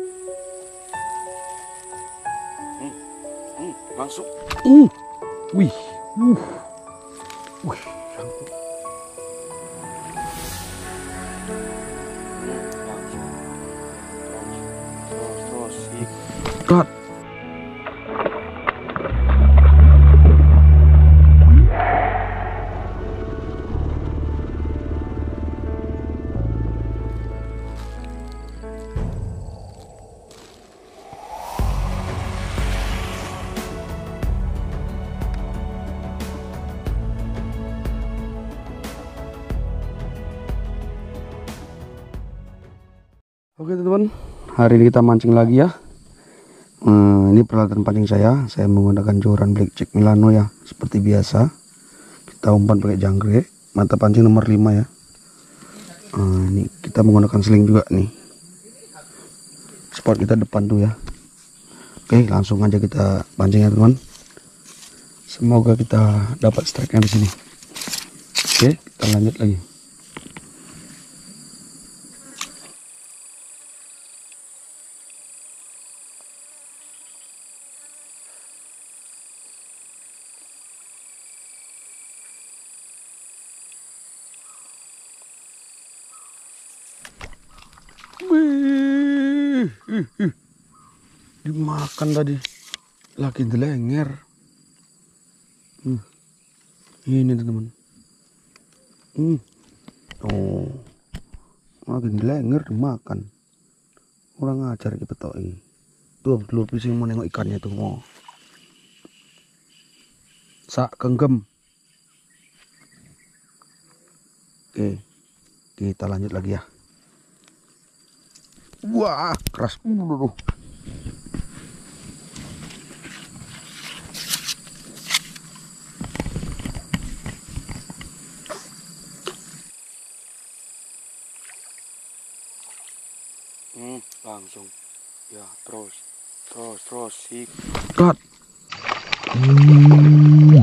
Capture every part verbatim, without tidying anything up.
Hmm, hmm, langsung. Uh, wih, uh, wih, sangkut. Hmm, langsung. Terus, terus, terus. Cut. Oke teman-teman, hari ini kita mancing lagi ya. Hmm, ini peralatan pancing saya. Saya menggunakan joran Blackjack Milano ya, seperti biasa. Kita umpan pakai jangkrik, mata pancing nomor lima ya. Hmm, ini kita menggunakan seling juga nih. Spot kita depan tuh ya. Oke, langsung aja kita pancing ya teman. Semoga kita dapat strike-nya di sini. Oke, kita lanjut lagi. Wih, ih, ih. Dimakan tadi, lagi delenger. Hmm. Ini teman-teman. Hmm. Oh, lagi delenger dimakan. Orang ajar kita petok ini. Tuh, telur pising mau nengok ikannya tuh mau. Sak genggam. Oke, kita lanjut lagi ya. Wah, keras dulu. Hmm, langsung. Ya, terus. Terus, terus, sik. Cut. Uh.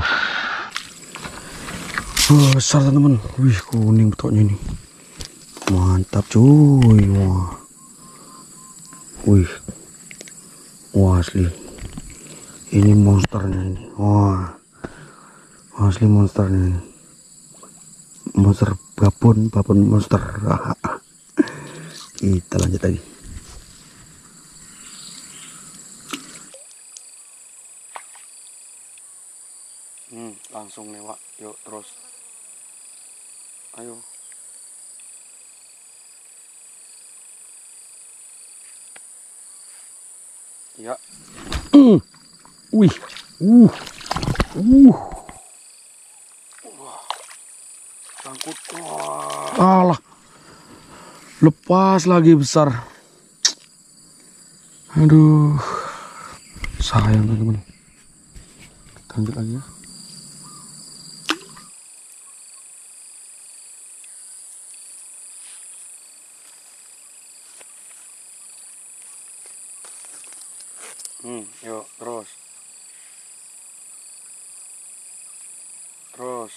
Besar teman-teman. Wih, kuning betoknya ini. Mantap cuy. Wah. Wih. Wah, asli. Ini monsternya ini. Wah. Asli monsternya ini. Monster babon, babon monster. Kita lanjut lagi. Hmm, langsung lewat. Yuk, terus. Ayo. Ya. Uh. Wih. Uh. Uh. Wah. Sangkut. Wah. Alah. Lepas lagi besar. Aduh. Sayang teman-teman. Kita lanjut lagi ya. Hmm, yuk, terus. Terus.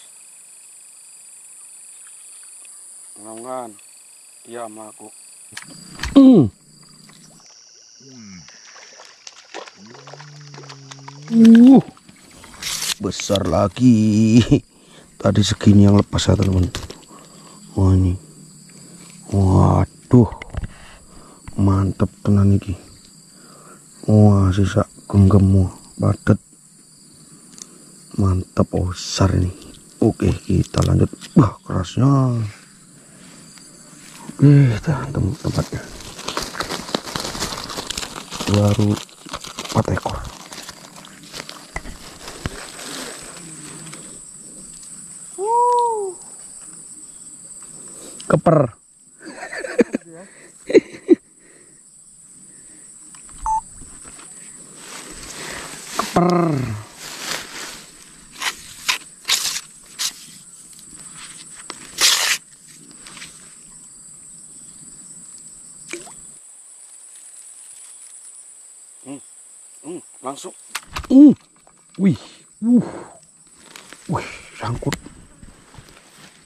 Mudah-mudahan. Iya sama aku. Hmm. Uh. Besar lagi. Tadi segini yang lepas ya teman-teman. Wah ini. Waduh. Mantap tenan ini. Wah, sisa genggam padat. Mantap, oh, besar ini. Oke, kita lanjut. Wah, kerasnya. Oke, kita tem- tempatnya. Baru empat ekor. Keper. Keper. Hmm, hmm, langsung. Uh, wih, uh, wih, sangkut.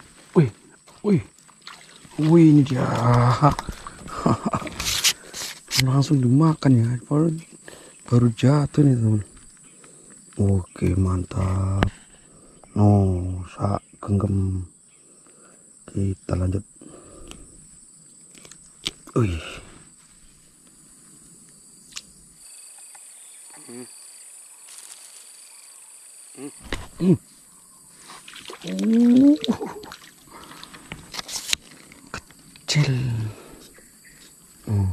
Wih, wih, wih, ini dia. langsung dimakan ya, baru baru jatuh nih teman. Oke mantap. No, sak genggam. Kita lanjut. Wih. Hmm. Hmm. Hmm. Uh. Kecil. Hmm.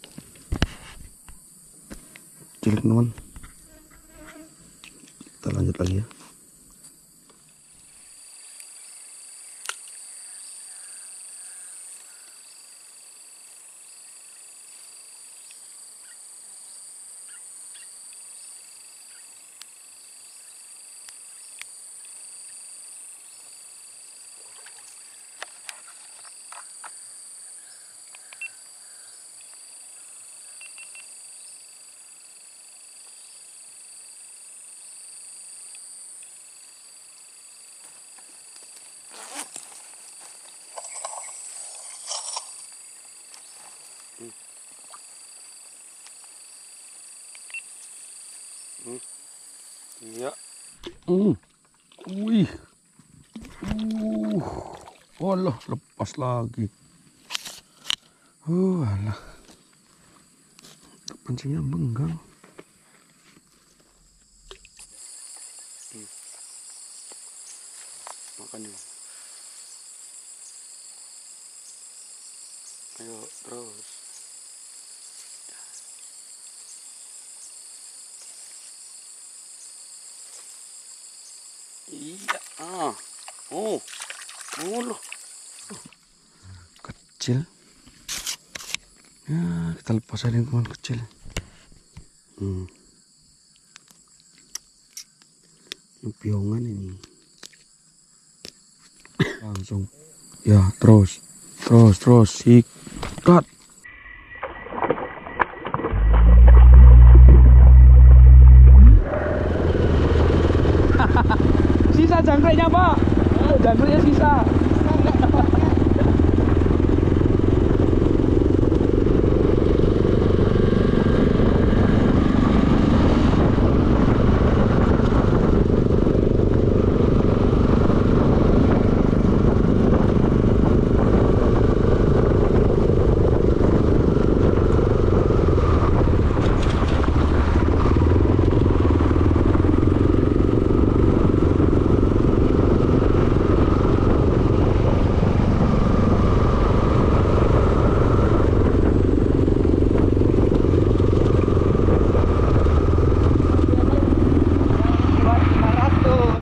Kecil teman. Kita lanjut lagi ya. Hmm. Hmm. Iya. Hmm. Wih. Uh. Walah, lepas lagi. Uh, alah. Pancingnya benggang. Hmm. Makan yuk. Ayo terus. Iya. Ah. Oh. Oh loh. Kecil. Ya, kita lepas aja teman kecil. Hmm. Ini piongan ini. Langsung. Ya, terus. Terus, terus. Sikat. Sisa jangkriknya, Pak. Jangkriknya sisa.